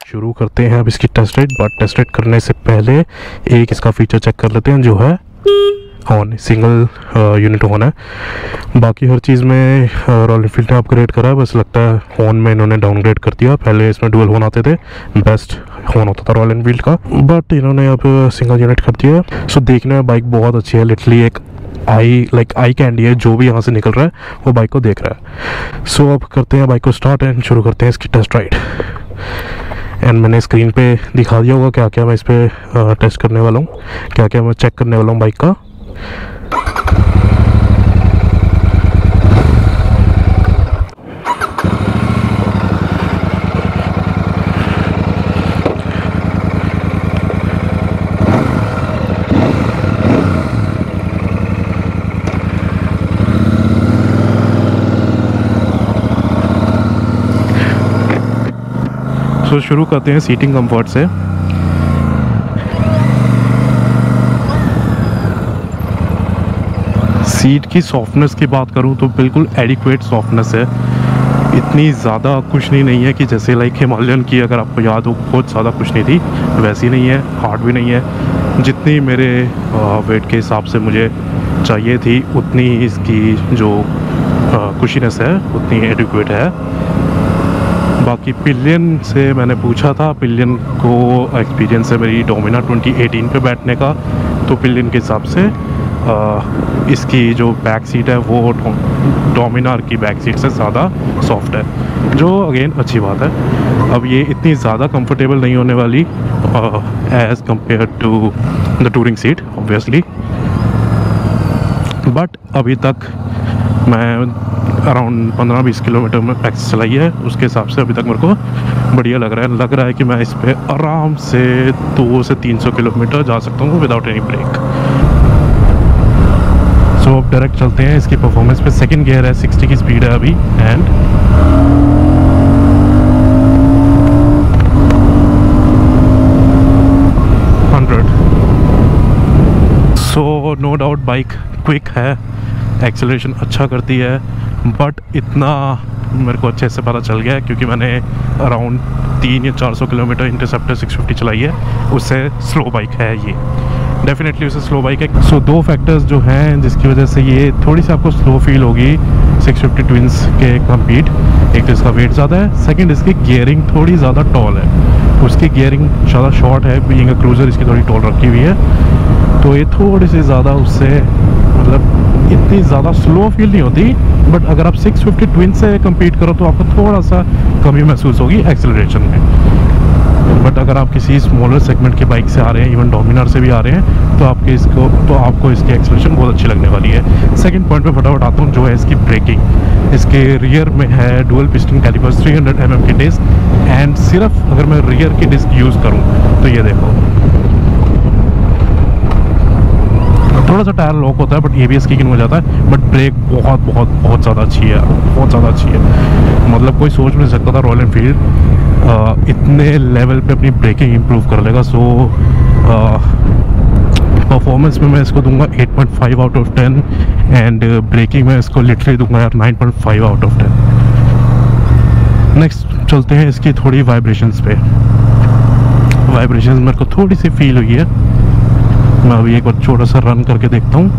शुरू करते हैं अब इसकी test ride. But test ride करने से पहले एक इसका फीचर चेक कर लेते हैं जो है ऑन, सिंगल यूनिट ऑन है। बाकी हर चीज़ में रॉयल एनफील्ड ने अपग्रेड करा है, बस लगता है हॉर्न में इन्होंने डाउनग्रेड कर दिया। पहले इसमें डुअल हॉर्न आते थे, बेस्ट हॉर्न होता था रॉयल एनफील्ड का, बट इन्होंने अब सिंगल यूनिट कर दिया। सो देखने में बाइक बहुत अच्छी है, लिटरली एक आई कैंडी है। जो भी यहाँ से निकल रहा है वो बाइक को देख रहा है। सो अब करते हैं बाइक को स्टार्ट एंड शुरू करते हैं इसकी टेस्ट राइड। एंड मैंने स्क्रीन पे दिखा दिया होगा क्या क्या मैं इस पर टेस्ट करने वाला हूँ, क्या क्या मैं चेक करने वाला हूँ बाइक का। शुरू करते हैं सीटिंग कंफर्ट से। सीट की सॉफ्टनेस की बात करूं तो बिल्कुल एडिक्वेट सॉफ्टनेस है, इतनी ज़्यादा कुशनी नहीं है कि जैसे लाइक हिमालयन की अगर आपको याद हो बहुत ज़्यादा कुशनी थी, वैसी नहीं है। हार्ड भी नहीं है, जितनी मेरे वेट के हिसाब से मुझे चाहिए थी उतनी इसकी जो कुशीनेस है उतनी एडिक्वेट है। बाकी पिलियन से मैंने पूछा था, पिलियन को एक्सपीरियंस है मेरी डोमिनार 2018 पे बैठने का, तो पिलियन के हिसाब से इसकी जो बैक सीट है वो डोमिनार की बैक सीट से ज़्यादा सॉफ्ट है, जो अगेन अच्छी बात है। अब ये इतनी ज़्यादा कंफर्टेबल नहीं होने वाली as compare to the touring seat obviously, but अभी तक मैं अराउंड 15-20 किलोमीटर में मैक्स चलाई है, उसके हिसाब से अभी तक मेरे को बढ़िया लग रहा है कि मैं इस पर आराम से 200 से 300 किलोमीटर जा सकता हूँ विदाउट एनी ब्रेक। सो अब डायरेक्ट चलते हैं इसकी परफॉर्मेंस पे। सेकंड गियर है, 60 की स्पीड है अभी and so no doubt bike quick है, एक्सेलरेशन अच्छा करती है, बट इतना मेरे को अच्छे से पता चल गया है क्योंकि मैंने अराउंड 300 या 400 किलोमीटर इंटरसेप्टर 650 चलाई है, उससे स्लो बाइक है ये, डेफिनेटली उससे स्लो बाइक है। सो दो फैक्टर्स जो हैं जिसकी वजह से ये थोड़ी सी आपको स्लो फील होगी 650 ट्विंस के कंपीट। एक तो इसका वेट ज़्यादा है, सेकंड इसकी गियरिंग थोड़ी ज़्यादा टॉल है, उसकी गियरिंग ज़्यादा शॉर्ट है, बीइंग अ क्रूज़र इसकी थोड़ी टॉल रखी हुई है, तो ये थोड़ी सी ज़्यादा उससे मतलब इतनी ज़्यादा स्लो फील नहीं होती। बट अगर आप 650 ट्विन से कंपीट करो तो आपको थोड़ा सा कमी महसूस होगी एक्सेलरेशन में। बट अगर आप किसी स्मॉलर सेगमेंट के बाइक से आ रहे हैं, इवन डोमिनार से भी आ रहे हैं, तो आपको इसकी एक्सेलरेशन बहुत अच्छी लगने वाली है। सेकंड पॉइंट पे फटाफट आता हूँ, जो है इसकी ब्रेकिंग। इसके रियर में है डुअल पिस्टन कैलिपर्स 300 mm की डिस्क, एंड सिर्फ अगर मैं रियर की डिस्क यूज़ करूँ तो ये देखो थोड़ा सा टायर लॉक होता है, बट ABS किक इन हो जाता है, बट ब्रेक बहुत ज़्यादा अच्छी है, बहुत ज़्यादा अच्छी है। मतलब कोई सोच नहीं सकता था रॉयल एनफील्ड इतने लेवल पे अपनी ब्रेकिंग इंप्रूव कर लेगा। सो परफॉर्मेंस में मैं इसको दूंगा 8.5 आउट ऑफ 10 एंड ब्रेकिंग में इसको लिटरली दूंगा यार 9.5 आउट ऑफ 10। नेक्स्ट चलते हैं इसकी थोड़ी वाइब्रेशंस पे। वाइब्रेशंस मेरे को थोड़ी सी फील हुई है, मैं अभी एक बार छोटा सा रन करके देखता हूँ।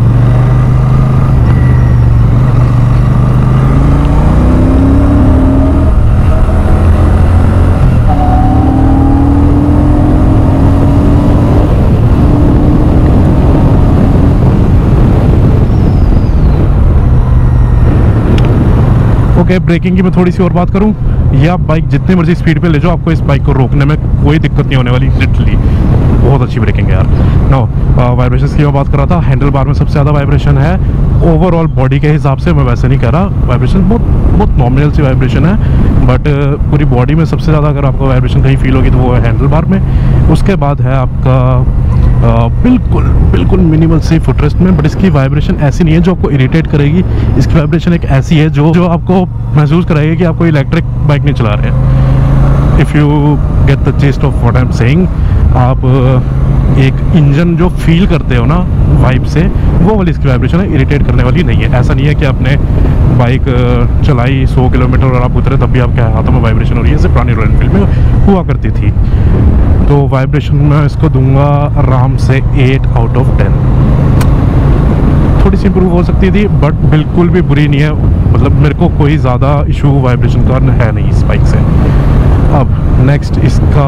ओके, ब्रेकिंग की मैं थोड़ी सी और बात करूँ, ये आप बाइक जितनी मर्जी स्पीड पे ले जाओ, आपको इस बाइक को रोकने में कोई दिक्कत नहीं होने वाली, लिटरली बहुत अच्छी ब्रेकिंग है यार। नो वाइब्रेशन की मैं बात कर रहा था, हैंडल बार में सबसे ज़्यादा वाइब्रेशन है। ओवरऑल बॉडी के हिसाब से मैं वैसे नहीं कह रहा, वाइब्रेशन बहुत नॉमिनल सी वाइब्रेशन है, बट पूरी बॉडी में सबसे ज़्यादा अगर आपको वाइब्रेशन कहीं फील होगी तो वो है हैंडल बार में। उसके बाद है आपका बिल्कुल मिनिमल सी फुटरेस्ट में, बट इसकी वाइब्रेशन ऐसी नहीं है जो आपको इरिटेट करेगी। इसकी वाइब्रेशन एक ऐसी है जो आपको महसूस कराएगी कि आप कोई इलेक्ट्रिक बाइक नहीं चला रहे हैं। If you get the gist of what I am saying, आप एक इंजन जो फील करते हो ना वाइब से, वो वाली इसकी वाइब्रेशन है, इरिटेट करने वाली नहीं है। ऐसा नहीं है कि आपने बाइक चलाई 100 किलोमीटर और आप उतरे तब भी आपके हाथों में वाइब्रेशन हो रही है, जैसे पुरानी रॉयल एनफील्ड में हुआ करती थी। तो वाइब्रेशन मैं इसको दूंगा आराम से 8 आउट ऑफ 10। थोड़ी सी इम्प्रूव हो सकती थी बट बिल्कुल भी बुरी नहीं है, मतलब मेरे को कोई ज़्यादा इशू वाइब्रेशन का है नहीं इस बाइक से। अब नेक्स्ट इसका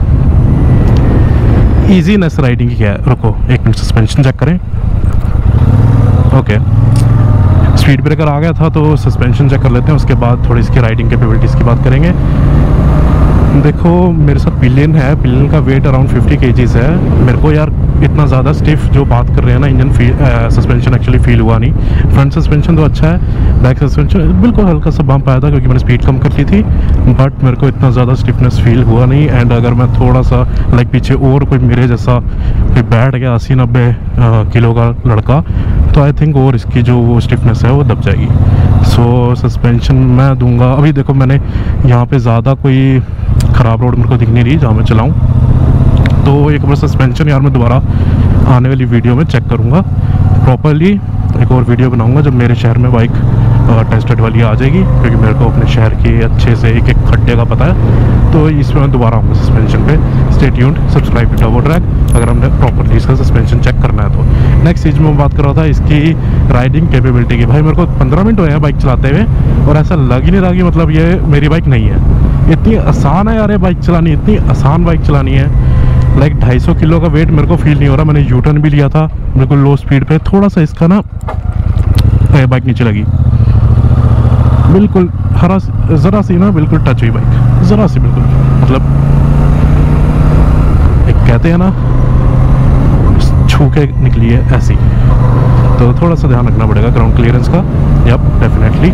ईजीनेस राइडिंग की क्या है, रुको एक मिनट सस्पेंशन चेक करें। ओके, स्पीड ब्रेकर आ गया था तो सस्पेंशन चेक कर लेते हैं, उसके बाद थोड़ी इसकी राइडिंग कैपेबिलिटीज़ की बात करेंगे। देखो मेरे साथ पिलियन है, पिलियन का वेट अराउंड 50 kgs है। मेरे को यार इतना ज़्यादा स्टिफ जो बात कर रहे हैं ना इंजन सस्पेंशन एक्चुअली फील हुआ नहीं। फ्रंट सस्पेंशन तो अच्छा है, बैक सस्पेंशन बिल्कुल हल्का सा बम्प आया था क्योंकि मैंने स्पीड कम कर ली थी, बट मेरे को इतना ज़्यादा स्टिफनेस फील हुआ नहीं। एंड अगर मैं थोड़ा सा लाइक पीछे और कोई मेरे जैसा कोई बैठ गया 80-90 किलो का लड़का तो आई थिंक और इसकी जो वो स्टिफनेस है वो दब जाएगी। सो सस्पेंशन मैं दूंगा, अभी देखो मैंने यहाँ पे ज़्यादा कोई ख़राब रोड मेरे को दिख नहीं रही जहाँ मैं चलाऊँ, तो एक बार सस्पेंशन यार मैं दोबारा आने वाली वीडियो में चेक करूँगा प्रॉपरली। एक और वीडियो बनाऊँगा जब मेरे शहर में बाइक टेस्टेड वाली आ जाएगी, क्योंकि मेरे को अपने शहर के अच्छे से एक एक खड्डे का पता है। तो इसमें मैं दोबारा आऊँगा सस्पेंशन पे। Stay tuned, subscribe to Turbo Track अगर हमने प्रॉपरली इसका सस्पेंशन चेक करना है तो। नेक्स्ट चीज़ मैं बात कर रहा था इसकी राइडिंग कैपेबिलिटी की। भाई मेरे को 15 मिनट हुए हैं बाइक चलाते हुए और ऐसा लग ही नहीं रहा कि मतलब ये मेरी बाइक नहीं है। इतनी आसान है यार ये बाइक चलानी, इतनी आसान बाइक चलानी है। लाइक 250 किलो का वेट मेरे को फील नहीं हो रहा। मैंने यू टर्न भी लिया था बिल्कुल लो स्पीड पे, थोड़ा सा इसका ना बाइक नीचे लगी, बिल्कुल ज़रा सी ना बिल्कुल टच हुई बाइक, ज़रा सी बिल्कुल, मतलब एक कहते हैं ना छू के निकली है ऐसी। तो थोड़ा सा ध्यान रखना पड़ेगा ग्राउंड क्लियरेंस का। Yup definitely.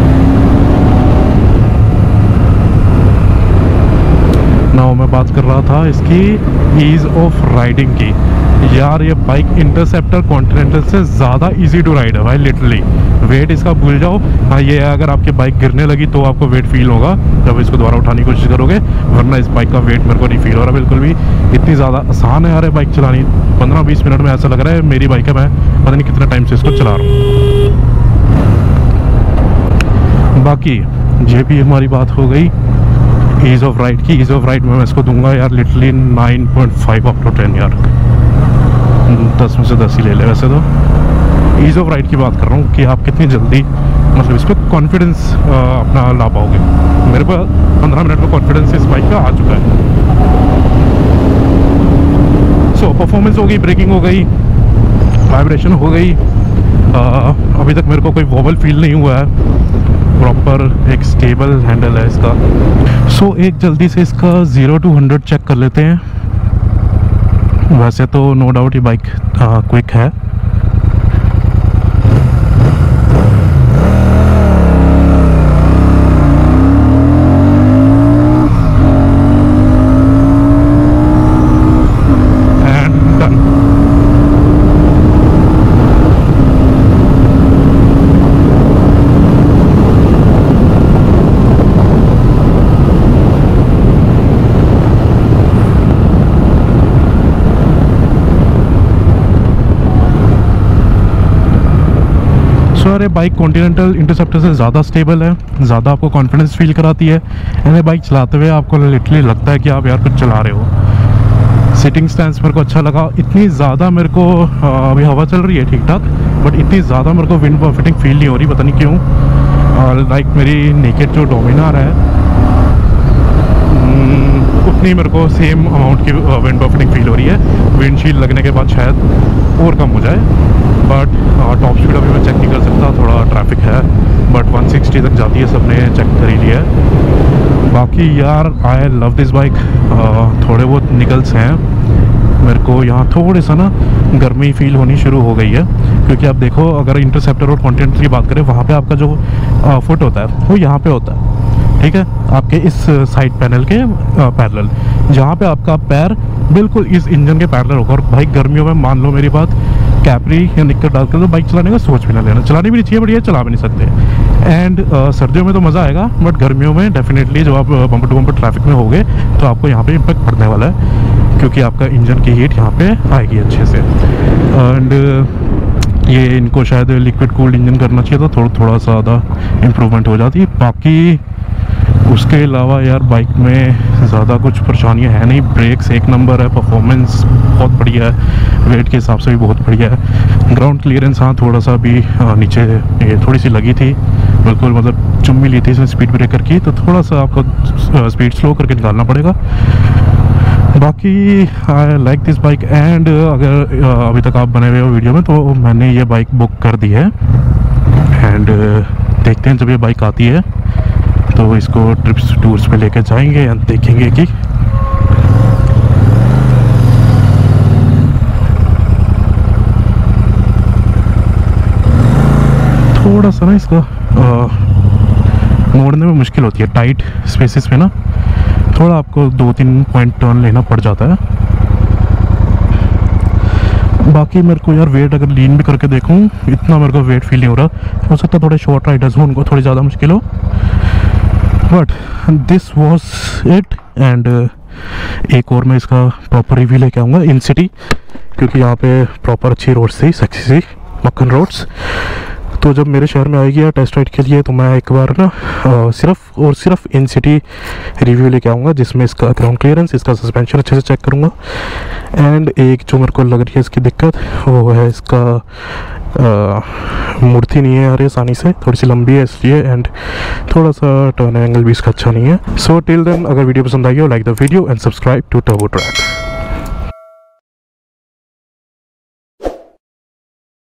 नाउ मैं बात कर रहा था इसकी ईज़ ऑफ राइडिंग की। यार ये बाइक इंटरसेप्टर कॉन्टिनेंटल से ज़्यादा इजी टू राइड है भाई, लिटरली। वेट इसका भूल जाओ। हाँ ये है अगर आपकी बाइक गिरने लगी तो आपको वेट फील होगा जब इसको दोबारा उठाने की कोशिश करोगे, वरना इस बाइक का वेट मेरे को नहीं फील हो रहा बिल्कुल भी। इतनी ज़्यादा आसान है यार बाइक चलानी, 15-20 मिनट में ऐसा लग रहा है मेरी बाइक है, मैं पता नहीं कितना टाइम से इसको चला रहा हूँ। बाकी ये भी हमारी बात हो गई ईज़ ऑफ राइड की। ईज़ ऑफ राइड में मैं इसको दूंगा यार लिटरली 9.5 आउट ऑफ 10 यार, 10 में से 10 ही ले ले। वैसे तो ईज़ ऑफ राइड की बात कर रहा हूँ कि आप कितनी जल्दी मतलब इस पर कॉन्फिडेंस अपना ला पाओगे। मेरे पास 15 मिनट में कॉन्फिडेंस इस बाइक का आ चुका है। सो परफॉर्मेंस हो गई, ब्रेकिंग हो गई, वाइब्रेशन हो गई। अभी तक मेरे को कोई वॉबल फील नहीं हुआ है, प्रॉपर एक स्टेबल हैंडल है इसका। सो एक जल्दी से इसका 0 to 100 चेक कर लेते हैं। वैसे तो नो डाउट ये बाइक क्विक है। सर ये बाइक कॉन्टिनेंटल इंटरसेप्टर से ज़्यादा स्टेबल है, ज़्यादा आपको कॉन्फिडेंस फील कराती है। ऐसे बाइक चलाते हुए आपको लिटरली लगता है कि आप यार कुछ चला रहे हो। सिटिंग स्टैंस मेरे को अच्छा लगा। इतनी ज़्यादा मेरे को अभी हवा चल रही है ठीक ठाक, बट इतनी ज़्यादा मेरे को विंड परफिटिंग फील नहीं हो रही, पता नहीं क्यों। लाइक मेरी नेकेड जो डोमिनार है उतनी मेरे को सेम अमाउंट की विंड परफिटिंग फील हो रही है। विंडशील्ड लगने के बाद शायद और कम हो जाए, बट टॉप स्पीड अभी मैं चेक नहीं कर सकता, थोड़ा ट्रैफिक है। बट 160 तक जाती है, सबने चेक कर ही लिया है। बाकी यार आई लव दिस बाइक। थोड़े बहुत निकल्स हैं मेरे को यहाँ, थोड़े सा ना गर्मी फील होनी शुरू हो गई है, क्योंकि आप देखो अगर इंटरसेप्टर और कॉन्टिनेंटल की बात करें वहाँ पे आपका जो फुट होता है वो यहाँ पे होता है, ठीक है, आपके इस साइड पैनल के पैरेलल, जहाँ पे आपका पैर बिल्कुल इस इंजन के पैरेलल होगा। और भाई गर्मियों में मान लो मेरी बात, कैपरी या निक्कर डालकर तो बाइक चलाने का सोच भी ना लेना। चलानी भी नहीं चाहिए, बट ये चला भी नहीं सकते। एंड सर्दियों में तो मज़ा आएगा, बट गर्मियों में डेफिनेटली जब आप बम्पर टू बम्पर ट्रैफिक में होगे तो आपको यहाँ पे इम्पैक्ट पड़ने वाला है, क्योंकि आपका इंजन की हीट यहाँ पे आएगी अच्छे से। एंड ये इनको शायद लिक्विड कूल्ड इंजन करना चाहिए था, थोड़ा सा ज़्यादा इम्प्रूवमेंट हो जाती। बाकी उसके अलावा यार बाइक में ज़्यादा कुछ परेशानियां है नहीं। ब्रेक्स एक नंबर है, परफॉर्मेंस बहुत बढ़िया है, वेट के हिसाब से भी बहुत बढ़िया है। ग्राउंड क्लियरेंस हाँ थोड़ा सा भी नीचे ये थोड़ी सी लगी थी, बिल्कुल मतलब चुम्मी ली थी इसमें स्पीड ब्रेकर की, तो थोड़ा सा आपको स्पीड स्लो करके निकालना पड़ेगा। बाकी I like this bike and अगर अभी तक आप बने हुए हो वीडियो में तो मैंने ये बाइक बुक कर दी है एंड देखते हैं जब ये बाइक आती है तो इसको ट्रिप्स टूर्स पे लेके जाएंगे एंड देखेंगे कि थोड़ा सा ना इसका मोड़ने में मुश्किल होती है, टाइट स्पेसेस में ना थोड़ा आपको 2-3 पॉइंट टर्न लेना पड़ जाता है। बाकी मेरे को यार वेट अगर लीन भी करके देखूं इतना मेरे को वेट फील नहीं हो रहा। हो सकता है थोड़े शॉर्ट राइडर्स हो उनको थोड़ी ज़्यादा मुश्किल हो, but this was it. And एक और मैं इसका प्रॉपर रिव्यू लेके आऊँगा इन सिटी, क्योंकि यहाँ पे प्रॉपर अच्छी रोड्स थी, सेक्सी सी मक्खन रोड्स। तो जब मेरे शहर में आएगी या टेस्ट राइड के लिए तो मैं एक बार ना सिर्फ और सिर्फ इन सिटी रिव्यू लेके आऊँगा, जिसमें इसका ग्राउंड क्लियरेंस, इसका सस्पेंशन अच्छे से चेक करूँगा। एंड एक जो मेरे को लग रही है इसकी दिक्कत वो है इसका मुड़ती नहीं है यार आसानी से, थोड़ी सी लंबी है इसलिए, एंड थोड़ा सा टर्न एंगल भी इसका अच्छा नहीं है। सो टिल देन अगर वीडियो पसंद आई हो like the video and subscribe to Turbo track.